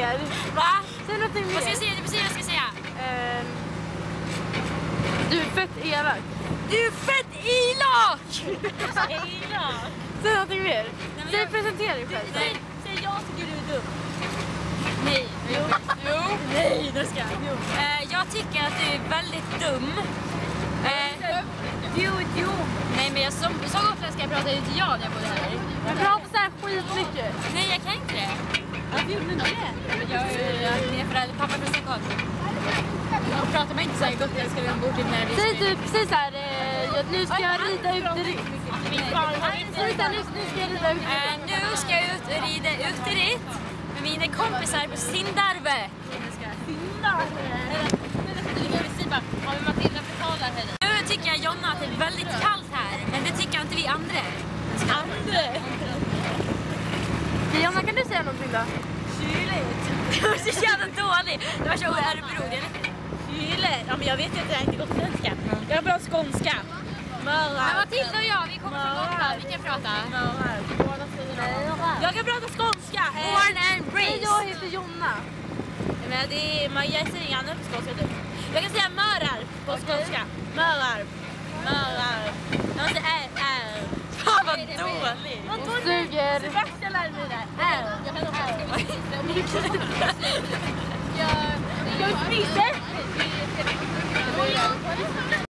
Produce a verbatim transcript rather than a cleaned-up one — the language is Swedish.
mer. Va? Säg någonting mer. Vad ska jag säga? Du får säga vad jag ska säga. Um, du är fett elak. Du är fett elak! Elak? Säg någonting mer. Nej, Säg jag... presentera dig själv. Säg, säg jag tycker du är dum. Nej. Jo. Jo. Nej, det ska jag. Jo. Uh, jag tycker att du är väldigt dum. Uh, Du är dum. nej, men jag som, så gotländska jag pratade inte jag när jag bodde här. Du pratar så här skitmycket. Nej, jag kan inte det. Varför gjorde du inte det? Jag är mina föräldrar, pappa från Stockholm. Jag pratar mig inte så här gotländska när de bor typ när vi Säg typ, säg så här, eh, nu ska jag rida uteritt. Säg så här, nu ska jag rida uteritt. Uh, nu ska jag ut och rida uteritt med mina kompisar på Sindarve. Nu tycker jag Jonna att det är väldigt kallt här, men det tycker inte vi andra. Andra? Jonna, kan du säga någonting då? Kyligt. Det var så jävla dåligt. Det var så Örebro. Kyligt? Ja, men jag vet inte, jag är inte gotländska. Jag är bra skånska. Mörar. Men Matilda och jag, vi kommer från Gotland. Vi kan prata. Mörar. Jag kan prata skånska. Born and raised. Jag heter Jonna. Men det är, man, jag säger inga andra på skånska. Jag kan säga mörar på skånska. Mörar. Mörar. Jag måste är, är. Fan vad dåligt. Och suger. Sebastian lärde mig det där. Är. Jag kan också. Jag är friser.